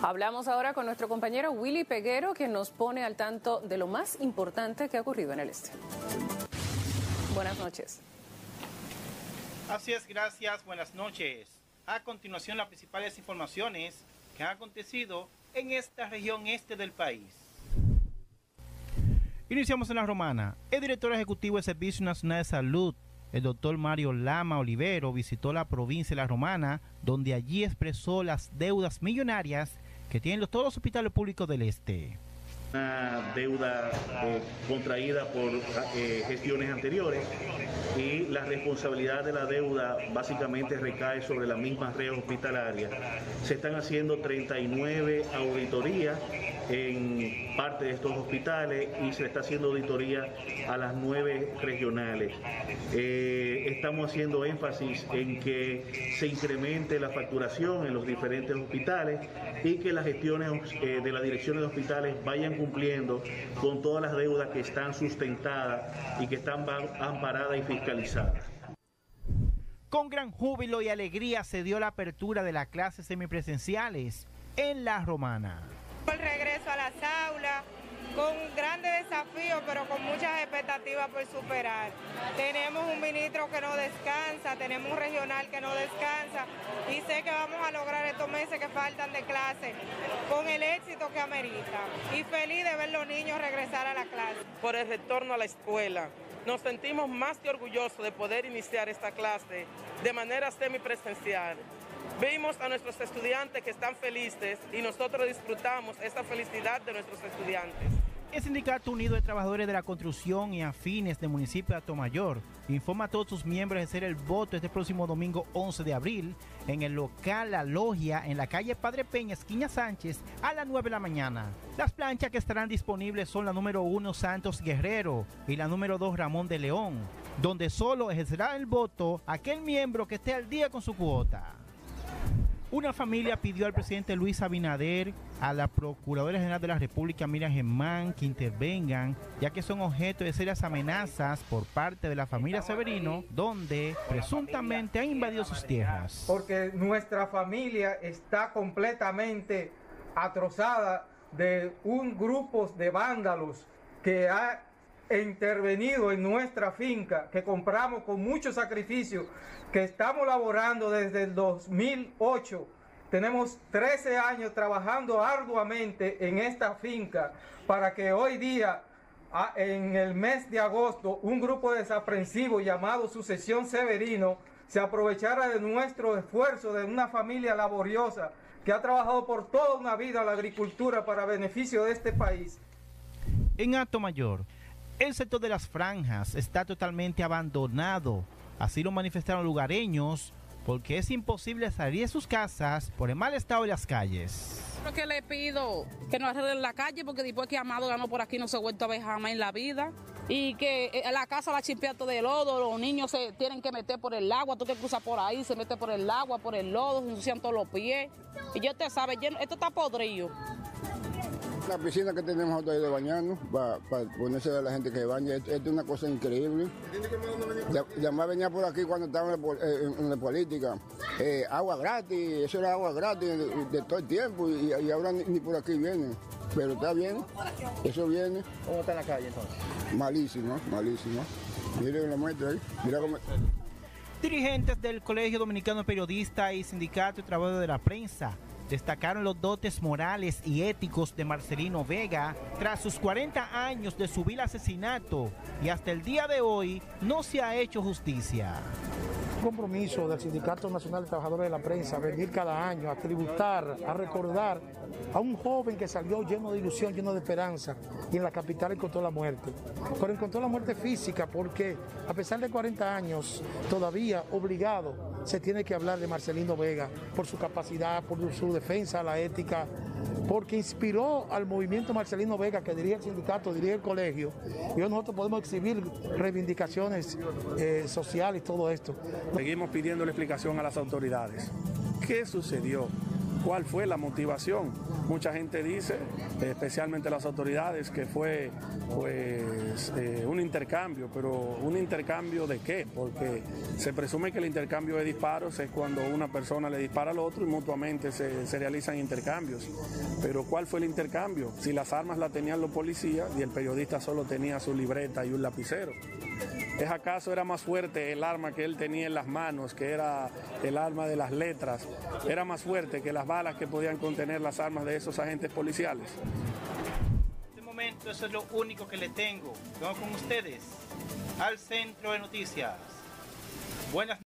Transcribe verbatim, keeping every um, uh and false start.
Hablamos ahora con nuestro compañero Willy Peguero, que nos pone al tanto de lo más importante que ha ocurrido en el este. Buenas noches. Así es, gracias, buenas noches. A continuación, las principales informaciones que han acontecido en esta región este del país. Iniciamos en La Romana. El director ejecutivo del Servicio Nacional de Salud, el doctor Mario Lama Olivero, visitó la provincia de La Romana, donde allí expresó las deudas millonarias que tienen los, todos los hospitales públicos del este. Una deuda eh, contraída por eh, gestiones anteriores y la responsabilidad de la deuda básicamente recae sobre las mismas redes hospitalarias. Se están haciendo treinta y nueve auditorías en parte de estos hospitales y se está haciendo auditoría a las nueve regionales. Eh, estamos haciendo énfasis en que se incremente la facturación en los diferentes hospitales y que las gestiones eh, de las direcciones de hospitales vayan cumpliendo con todas las deudas que están sustentadas y que están amparadas y fiscalizadas. Con gran júbilo y alegría se dio la apertura de las clases semipresenciales en La Romana. El regreso a las aulas, con grandes desafíos, pero con muchas expectativas por superar. Tenemos un ministro que no descansa, tenemos un regional que no descansa, y sé que vamos a lograr estos meses que faltan de clase con el éxito que amerita. Y feliz de ver los niños regresar a la clase. Por el retorno a la escuela, nos sentimos más que orgullosos de poder iniciar esta clase de manera semipresencial. Vimos a nuestros estudiantes que están felices y nosotros disfrutamos esa felicidad de nuestros estudiantes. El Sindicato Unido de Trabajadores de la Construcción y Afines del municipio de Atomayor informa a todos sus miembros de hacer el voto este próximo domingo once de abril en el local La Logia en la calle Padre Peña, esquina Sánchez, a las nueve de la mañana. Las planchas que estarán disponibles son la número uno Santos Guerrero y la número dos Ramón de León, donde solo ejercerá el voto aquel miembro que esté al día con su cuota. Una familia pidió al presidente Luis Abinader, a la Procuradora General de la República Miriam Germán, que intervengan, ya que son objeto de serias amenazas por parte de la familia Severino, donde presuntamente han invadido sus tierras. Porque nuestra familia está completamente atrozada de un grupo de vándalos que ha intervenido en nuestra finca, que compramos con mucho sacrificio, que estamos laborando desde el dos mil ocho. Tenemos trece años trabajando arduamente en esta finca para que hoy día, en el mes de agosto, un grupo desaprensivo llamado Sucesión Severino se aprovechara de nuestro esfuerzo, de una familia laboriosa que ha trabajado por toda una vida la agricultura para beneficio de este país. En Atomayor, el sector de las franjas está totalmente abandonado, así lo manifestaron lugareños, porque es imposible salir de sus casas por el mal estado de las calles. Lo que le pido, que no arreglen la calle, porque después que Amado ganó por aquí no se ha vuelto a ver jamás en la vida, y que la casa la chimpea todo de lodo, los niños se tienen que meter por el agua, tú que cruzas por ahí, se mete por el agua, por el lodo, se ensucian todos los pies, y ya usted sabe, esto está podrido. La piscina que tenemos ahí de bañarnos, para pa ponerse a la gente que baña, esto es una cosa increíble. Ya más venía por aquí cuando estaba en, en, en la política, eh, agua gratis, eso era agua gratis de, de todo el tiempo y, y ahora ni, ni por aquí viene. Pero está bien, eso viene. ¿Cómo está en la calle entonces? Malísimo, malísimo. Miren la muestra ahí, mira cómo... Dirigentes del Colegio Dominicano de Periodistas y Sindicato de Trabajadores de la Prensa destacaron los dotes morales y éticos de Marcelino Vega tras sus cuarenta años de su vil asesinato, y hasta el día de hoy no se ha hecho justicia. Compromiso del Sindicato Nacional de Trabajadores de la Prensa, venir cada año a tributar, a recordar a un joven que salió lleno de ilusión, lleno de esperanza, y en la capital encontró la muerte. Pero encontró la muerte física porque a pesar de cuarenta años, todavía obligado, se tiene que hablar de Marcelino Vega por su capacidad, por su defensa a la ética, porque inspiró al movimiento Marcelino Vega, que dirige el sindicato, dirige el colegio, y hoy nosotros podemos exhibir reivindicaciones eh, sociales y todo esto. Seguimos pidiendo la explicación a las autoridades. ¿Qué sucedió? cuál fue la motivación. Mucha gente dice, especialmente las autoridades, que fue pues eh, un intercambio, pero ¿un intercambio de qué? Porque se presume que el intercambio de disparos es cuando una persona le dispara al otro y mutuamente se, se realizan intercambios. Pero ¿cuál fue el intercambio? Si las armas las tenían los policías y el periodista solo tenía su libreta y un lapicero. ¿Es acaso era más fuerte el arma que él tenía en las manos, que era el arma de las letras? ¿Era más fuerte que las balas que podían contener las armas de esos agentes policiales? En este momento eso es lo único que le tengo. Vengo con ustedes al Centro de Noticias. Buenas